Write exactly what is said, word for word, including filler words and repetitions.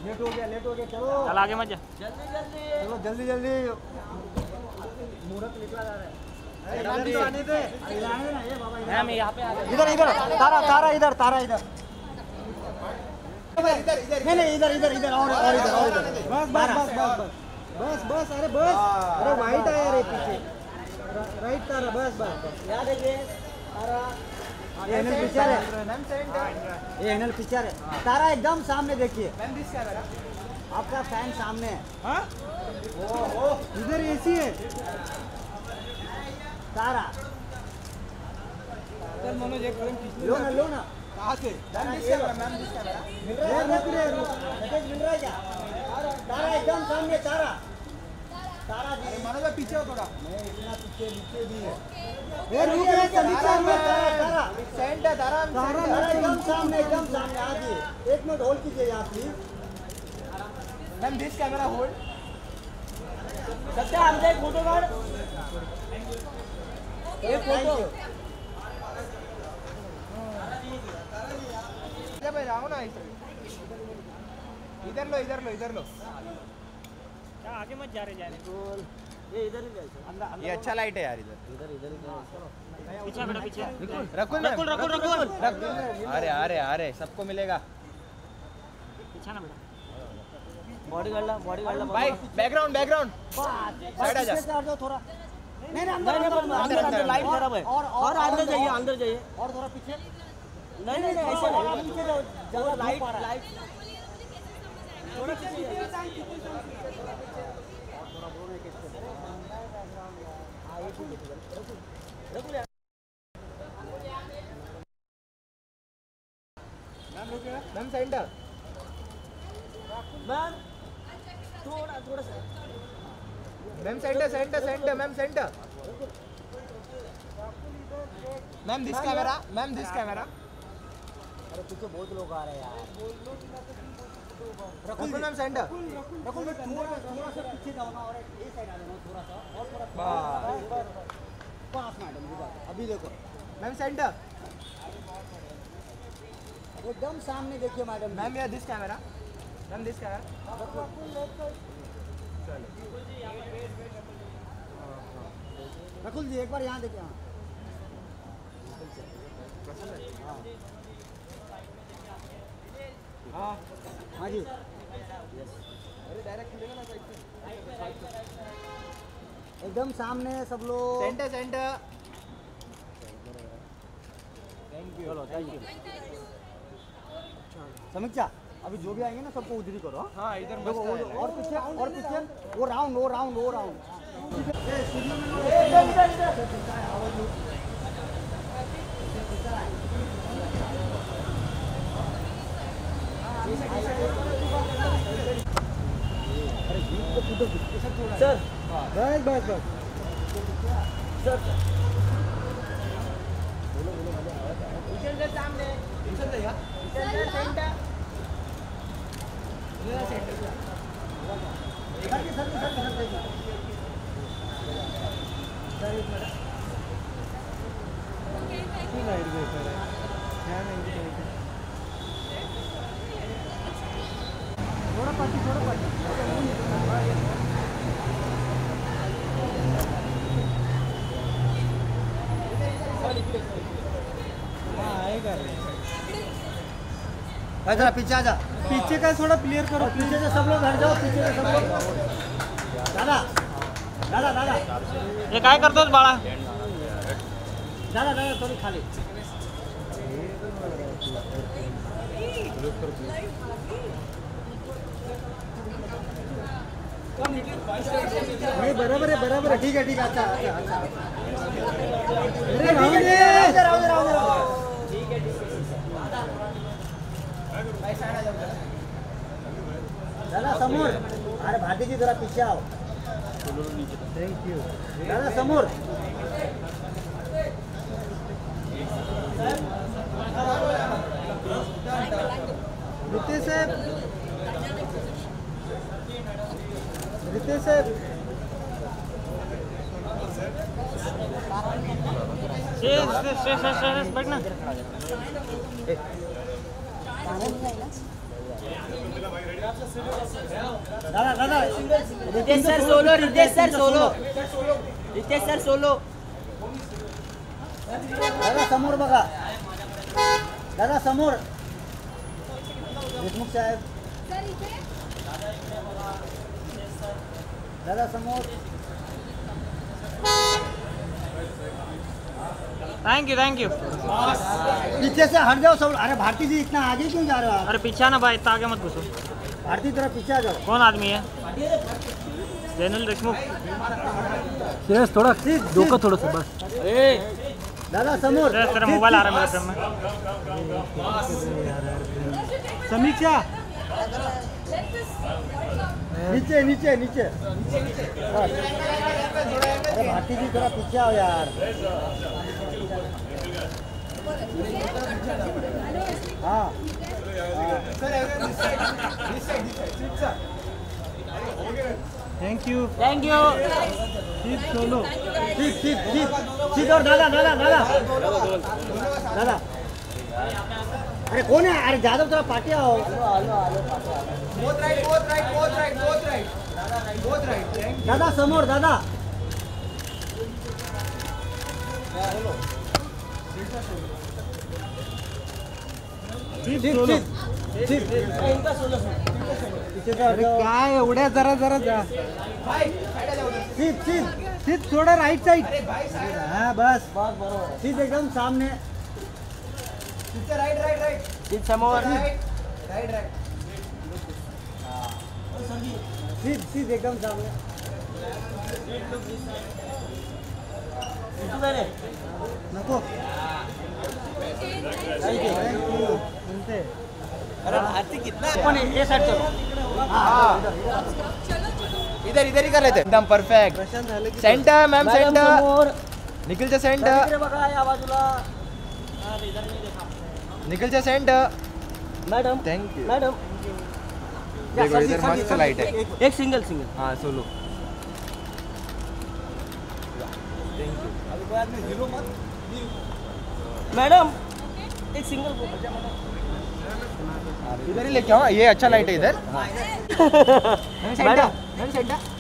Late हो गया late हो गया चलो चल आगे मत जा जल्दी जल्दी चलो जल्दी जल्दी मुहूर्त निकला जा रहा है आने दे आने ना ये बाबा मैम यहाँ पे आ इधर इधर तारा तारा इधर तारा इधर इधर इधर नहीं नहीं इधर इधर इधर और और इधर और इधर बस बस बस बस बस बस अरे बस अरे वाइट है यार ये पीछे राइट तारा बस बस याद देखिए तारा ये एनएल पिक्चर है ये एनएल पिक्चर है तारा एकदम सामने देखिए मैम दिस कैमरा आपका फैन सामने है हाँ ओ इधर एसी है तारा सर मनोज एक फ्रेम लो ना लो ना कहाँ से ma'am this camera ma'am this camera मिल रहा है मिल रहा है क्या तारा एकदम सामने तारा तारा जी मनोज पीछे हो थोड़ा मैं इतना पीछे नीचे भी है ये रुक रे तारा तारा सेंटर तारा तारा एकदम सामने एकदम सामने आ जी एक मिनट होल्ड कीजिए यहाँ please ma'am this camera hold Satya हमसे एक फोटो काट एक फोटो भाई आओ ना इधर लो इधर लो इधर लो क्या आगे मत जा रहे जाने ये इधर ही जाए ये अच्छा लाइट है यार इधर इधर इधर ही पीछे बेटा पीछे रकुल रकुल रकुल रकुल अरे अरे अरे सबको मिलेगा पीछे ना बेटा बॉडी गार्ड ला बॉडी गार्ड ला भाई बैकग्राउंड बैकग्राउंड साइड आ जा थोड़ा नहीं नहीं अंदर अंदर अंदर लाइट खराब है और और अंदर जाइए अंदर जाइए और थोड़ा पीछे नहीं नहीं नहीं ऐसे नहीं पीछे जाओ ज्यादा लाइट लाइट थोड़ा पीछे थोड़ा बोलने के हां ये ठीक है रकुल मैम रुक मैम सेंटर मैम थोड़ा थोड़ा सा ma'am centre centre centre ma'am centre ma'am this camera ma'am this camera अरे पीछे बहुत लोग आ रहे हैं यार रकुल मैम सेंटर रकुल थोड़ा थोड़ा सा पीछे जाओ ना और ये साइड आ जाओ थोड़ा सा और थोड़ा बस पास मैडम जी बात अभी देखो मैम सेंटर एकदम सामने देखिए मैडम मैम या this camera ma'am this camera Rakul ji एक बार यहाँ देखिए हाँ हाँ जी अरे डायरेक्ट मिलेगा ना साइड से एकदम सामने सब लोग सेंटर सेंटर थैंक यू चलो थैंक यू समीक्षा अभी जो भी आएंगे ना सबको उधर ही करो हाँ इधर और पीछे और पीछे वो राउंड वो राउंड वो राउंड सर बस बस बस सर बोलो बोलो बोलो सामने सेंटर सेंटर थोड़ा पार्टी थोड़ा पार्टी पीछे आ जा पीछे का थोड़ा क्लियर करो पीछे से सब लोग हट जाओ पीछे से सब लोग दादा दादा दादा ये काय करतो बाळा दादा दादा थोड़ी खाली नहीं बराबर है बराबर है ठीक है ठीक है अच्छा अच्छा अच्छा अरे राहुल जी राहुल राहुल ठीक है ठीक है भाई साइड आ जाओ दादा समोर अरे भारती जी जरा पीछे आओ थैंक यू दादा समोर रितेश साहब रितेश साहब शेष शेष शेष बैठना दादा दादा Ritesh sir solo Ritesh sir solo Ritesh sir solo दादा समोर बघा दादा समोर देशमुख साहेब दादा समोर थैंक यू थैंक यू पीछे से हट जाओ सब। अरे भारती जी इतना आगे क्यों जा रहे हो आप? अरे पीछे ना भाई, इतना आगे मत घुसो। भारती तरफ पीछे आ जाओ। कौन आदमी है? जैनुल देशमुख। श्रेयस थोड़ा धोखा थोड़ा सा बस। दादा समोर तेरा तेरा मोबाइल आ रहा है मेरे फ्रेम में। समीक्षा नीचे नीचे नीचे बस। अरे भारती जी थोड़ा पीछे आओ यार। हाँ thank you thank you seat solo seat seat seat seat और दादा दादा दादा दादा अरे कौन है? अरे जादव थोड़ा पार्टी आओ। दादा समोर दादा seat seat solo seat seat अरे काय एवढ्या जरा जरा जा सीट सीट सीट थोड़ा राइट साइड हाँ बस सीट एकदम सामने। राइट राइट राइट सीट समोर सीट सीट एकदम सामने। नको अरे भारती कितना पण ये साइड चलो। इधर इधर ही कर लेते एकदम परफेक्ट सेंटर मैम सेंटर निखिलच्या सेंटर बघा या बाजूला। निखिलच्या centre madam thank you madam देखो इधर मस्त लाइट है एक सिंगल सिंगल हाँ सोलो मैडम एक सिंगल इधर ही लेके आओ ये अच्छा लाइट है इधर मैडम सेंटर